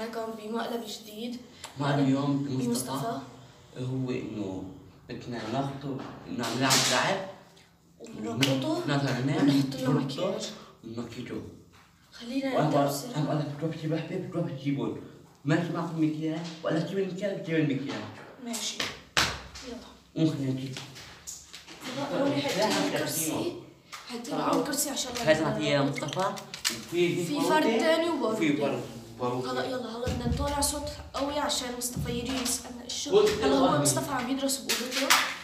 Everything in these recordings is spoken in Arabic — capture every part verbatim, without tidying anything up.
كان بمقلب جديد. ما اليوم بمصطفى هو انه بدنا ناخده نعمل لعب لعب ونربطه ونحط له مكياج ونمكيجه. خلينا نبدا بسرعه. انا بقول لك تروح تجيب حبيب تروح تجيبون ماشي معكم مكياج ولا تجيب المكياج بتجيب المكياج ماشي يلا ممكن نجيب روحي حطي الكرسي حطي له الكرسي عشان هاي تعطيه يا مصطفى وفي في فرد ثاني وفي وبارود. بارود هلا يلا هلا بدنا نطلع صوت قوي عشان مصطفى يجي يسألنا الشغل. هلا هو مصطفى عم يدرس بأوضته.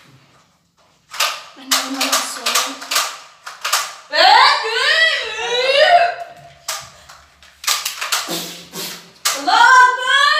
احنا عم نطلع الصوت. الله أكبر.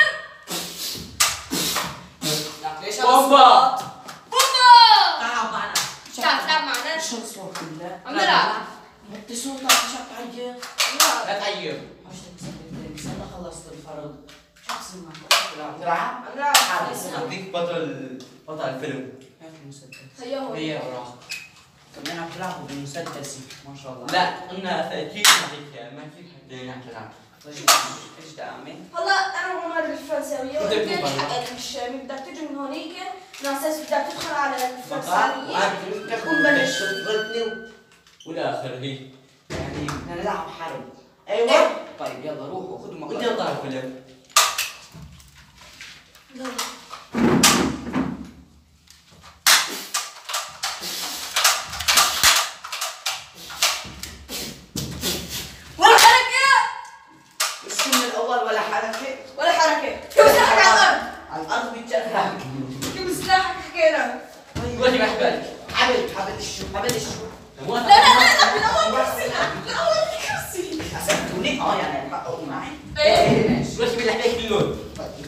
ليش بومبا بومبا تعال معنا تعال تلعب معنا. شو الصوت بالله عم نلعب. بدي صوت عشان تعير لا تعير استنى خلصت الفرض شو تسمع؟ نلعب عم نلعب. هديك بطل بطل الفيلم هات المسدس هيا هون. هي وراها كمان عم تلعبوا بالمسدس ما شاء الله لا قلنا تأكيد ما هيك ما فيك حتى نلعب طيب ايش دعمي؟ هلا انا وعمر بالفرنساويه بدك وانت تفرق. الحق الشامي بدك تجي من هونيك من اساس بدك تدخل على فقط الفرنساويه وأنا ونبلش. تضغطني والآخر هي يعني بدنا نلعب حرب أيوة طيب يلا روحوا خذوا وأنت مقاطع طالع فيلم يلا ولا حركه مش من الاول ولا حركه ولا حركه. كم سلاحك على الارض؟ على الارض بيتجرح كم سلاحك حكينا. وجهي محبل حبل حبل الشو حبل الشو لا لا لا بالاول كرسي بالاول كرسي. حسبتوني اه يعني حققوا معي ايه ماشي وجهي بالحبيب كلهم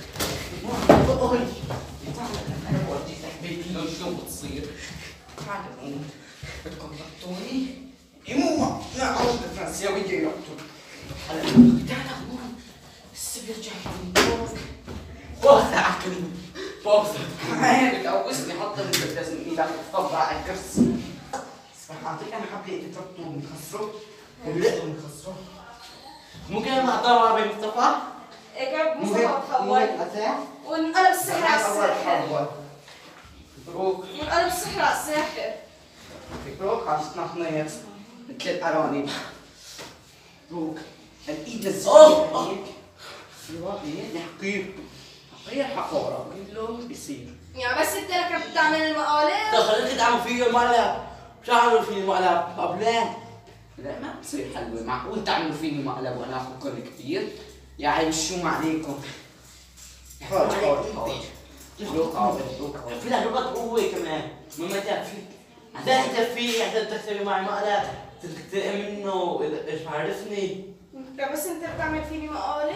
انا بوديك تحبيب كلهم شلون بتصير تعالوا بدكم تحطوني يمو لا عاوز الفرنساوي جاي يقتل هلا تعال هون لسه بيرجع فوق عقلي فوق هيك بتقوسني حط المسدس من ايدك تفضل على الكرسي اسمع اعطيك انا حبلي تربطوا ونخسره ونلقوا ونخسره ممكن ما أطلع بين مصطفى ايه كم مصطفى تحول وانقلب السحر على الساحر. مبروك وانقلب السحر على الساحر. مبروك عشتنا خنيت مثل الارانب مبروك الايد أوه. هيك ايوه هيك نحقير غير حقوره كله بيصير يعني بس انت لك بتعمل المقالب. دخلت تدعموا فيه المقلب شو عملوا فيه المقلب قبلين لا ما بتصير حلوه معقول تعملوا فيني مقلب وانا اخذكم كثير يا عيب شو ما عليكم حاضر حاضر حاضر لوك عاضر لوك عاضر في لها لغة قوة كمان مما تكفي لا تكفي حتى تسوي معي مقلب تنتقم منه ايش عرفني انت بس انت بتعمل فيني مقالب.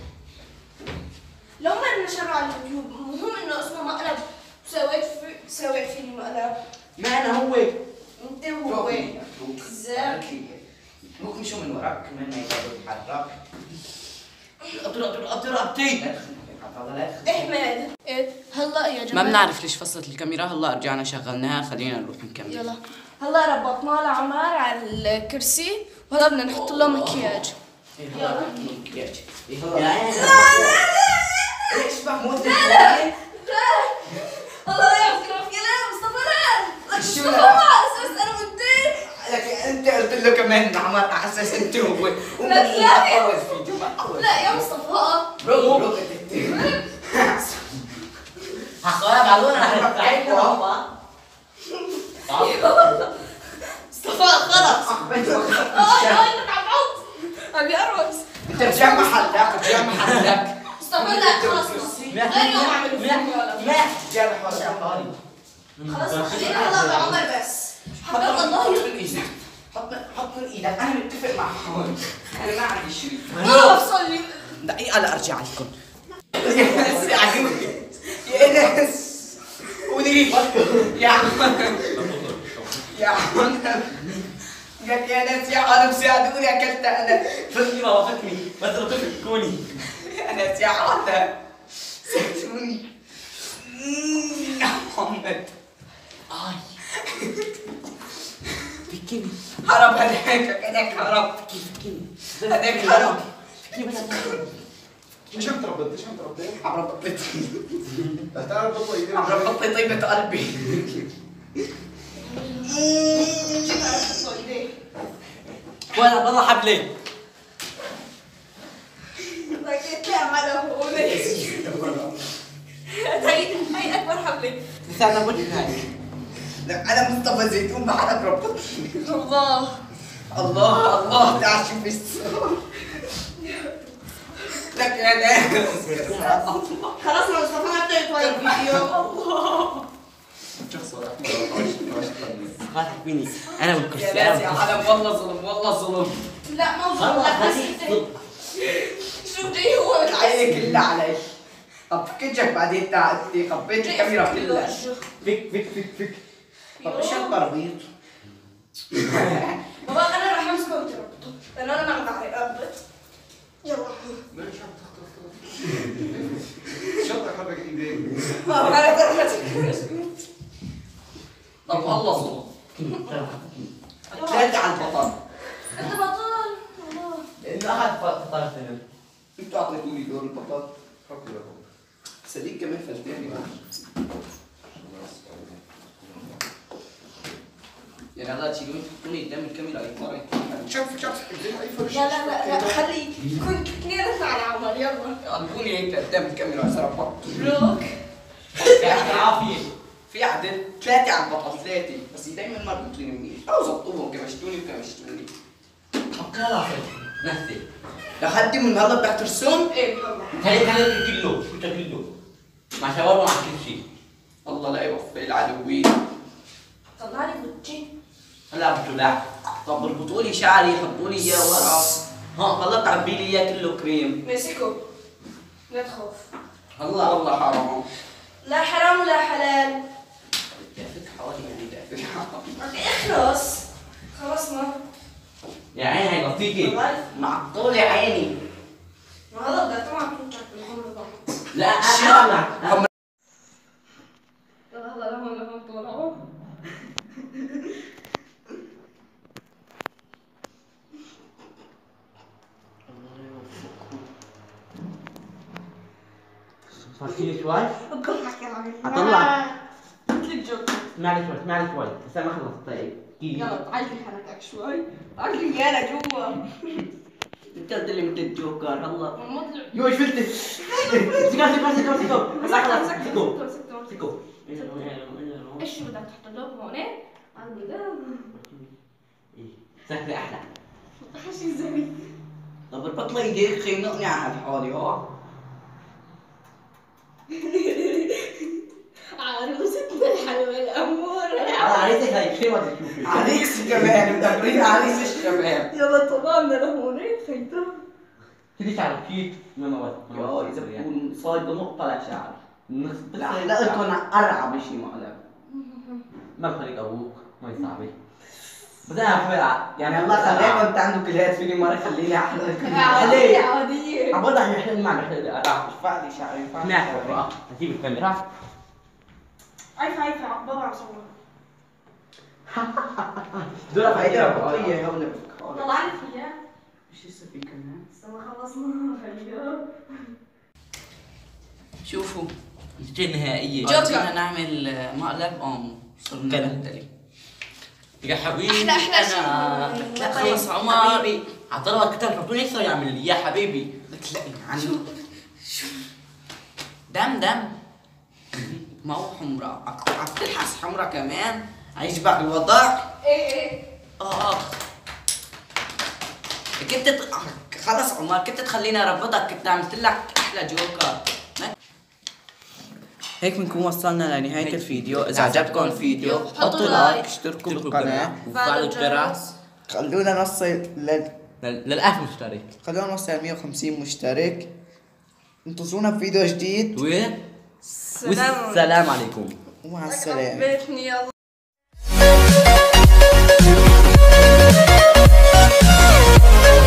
لو ما نشر على اليوتيوب مهم انه اسمه مقلب سويت في سويت فيني مقلب. ما انا هو انت وهو لوك زاكي. لوك مشوا من وراك كمان ما يقدروا يتحرك اضرب اضرب اضرب ابتي احمد ايه هلا يا ما جماعه بنعرف ليش فصلت الكاميرا هلا رجعنا شغلناها خلينا نروح نكمل يلا هلا ربطناه لعمر على الكرسي وهلا بدنا نحط له مكياج. يلا مكياج يا عيني ايش بحمود الله يعافيك يا مصطفى لا شو مصطفى لا؟ على اساس انا وانت. لك انت قلت له كمان عمر على اساس انت هو لا لا لا لا يا مصطفى برو برو انت حقوها بعدون انا تعبت مصطفى خلص. اه اه انت عم تعض عم يقرص. انت رجع محلك رجع محلك مصطفى لا خلص غير يوم اعمل فيلم ما رجع محلك خلص خلينا هلا بعمر بس. حبيت حط الله من ايدك حط حط من ايدك انا متفق مع حمود انا ما عندي شيء ما بفصل لي. دقيقة لأرجع لكم يا انس يا عدوي يا انس ودي يا عم يا عم لك يا ناس يا عالم ساعدوني اكلت انا فتني ما وقفتني ما تركتك كوني يا ناس يا عالم ساعدوني يا محمد اي فكني هرب هذاك هذاك هرب فكني هذاك هرب فكني بس ايش عم تربط؟ ايش عم تربط؟ عم ربط لي رح تعرف طيب عم ربط لي طيبة قلبي. جيت عرفت ايديه. ولا والله حبلي. لقيت على هون. هي هي اكبر حبلة. لساتها وجه هاي. لا انا مصطفى زيتون ما حدا بربط. الله الله الله تعال شوف الصور. لك يا ناس. خلاص ما مصطفى ما بتعرف طيب فيديو. الله شخص احمر ما تحكيني انا يا والكرسي. ناس يا عالم والله ظلم والله ظلم. لا ما والله ظلم. خليك. شو جاي هو العينة كلها علي. طب فكتك بعدين تعبتي خبيت الكاميرا كلها. فيك فيك فيك فيك. طب ايش هالتربيط؟ بابا انا راح امسكه وتربطه لانه انا ما عم بعرف اربط. يلا ليش عم تخطف؟ شو حرك ايديك؟ ما بعرف. طب والله ظلم. ثلاثة على البطل. انت بطل والله. انه احد فطرت لنا. انتوا اعطيتوني دور البطل. حكي لكم سليك كمان فلتاني. يعني هلا تشيلوني تحطوني قدام الكاميرا اي مرة. شوف شوف اي فرش. لا لا لا لا خلي كنت اثنين على عمر يلا. قلبوني هيك قدام الكاميرا صار بط. بلوك. يعطيك العافيه. في عدد ثلاثة على البطل ثلاثة بس دايما ما بيعطوني منيح أو زبطوهم كمشتوني وكمشتوني. حط لها راسك نفسي. لحد من هلا بدك ترسم؟ ايه يلا. هي كانت كيلو كنت كيلو مع شاورما مع كل شيء. الله لا يوفق العدوين. طلع لي بوجهي. هلا بتولع. طب اربطوا لي شعري حطوا لي اياه ورا. ها هلا تعبي لي اياه كله كريم. ماسكه. لا تخاف. هلا والله حرام. لا حرام ولا حلال. دافت حوالي يعني دافت حوالي. اخلص. خلصنا. يا عيني هي لطيفه. والله معطولة عيني. ما هلا بدك طبعا ترجع بالحمر ضغط. لا انا يلا هلا لهون لهون طلعوا. صارتيني شوي؟ اضحك يا عمي. أطلع. مثل الجوكر. اسمعني شوي اسمعني شوي لسه ما خلصت طيب. يلا تعالي حركك شوي. تعالي يانا جوا. انت قلت لي مثل الجوكر هلا. يو ايش فلتت؟ سكر سكر سكر سكر لحظة سكر سكتوا سكر. ايش بدك تحط له هون؟ على القدام. سهلة أحلى. شي زي طب اربط لي ايديك خينقني على هالحالي ها. عروستنا الحلوة الأمورة. عريسك هاي شو بدك تشوفي؟ عريس كمان مدبرين عريس الشباب. يلا طلعنا لهون خيطة. كذي شعرك كيف؟ ما موت. يا اذا بكون صايد نقطة لشعر. نص لا حلقتهم قرعة بشي مقلب. ما بخليك أبوك ما يصعبي. بس أنا بحب يعني الله خليك انت عندك الهات فيني مرة خليني احلق. عادية عادية. عبود عم يحلق معنا يحلق أراح. ارفع لي شعري ارفع لي ناحية شعري. بقى هجيب الكاميرا. عارفة عارفة بابا عم صور. دول هيدي فايدة ربط لي اياها ولا بدك حالك. طلعني فيها. ايش لسه في كمان؟ لسه ما خلصنا خليها. شوفوا النتيجة النهائية. جوكر. بدنا نعمل مقلب ام صرنا كده. نبتلي. يا حبيبي أحلى- أحلى شيء. انا لا طيب. خلص عمر. حبيبي عطلها كتاب حطوني ايش صار يعمل لي يا حبيبي. لك لا يعني شو دم دم ما هو حمراء عم تلحس حمراء كمان عيشبك الوضع. ايه ايه. اه كنت ت... خلص عمر كنت تخليني اربطك كنت عملت لك احلى جوكر. هيك بنكون وصلنا لنهاية الفيديو. إذا عجبكم الفيديو حطوا لايك اشتركوا بالقناة وفعلوا الجرس. خلونا نوصل لل للألف مشترك. خلونا نوصل مية وخمسين مشترك. انتظرونا بفيديو جديد و والسلام عليكم. ومع السلامة. بيتني يلا. We'll be right back.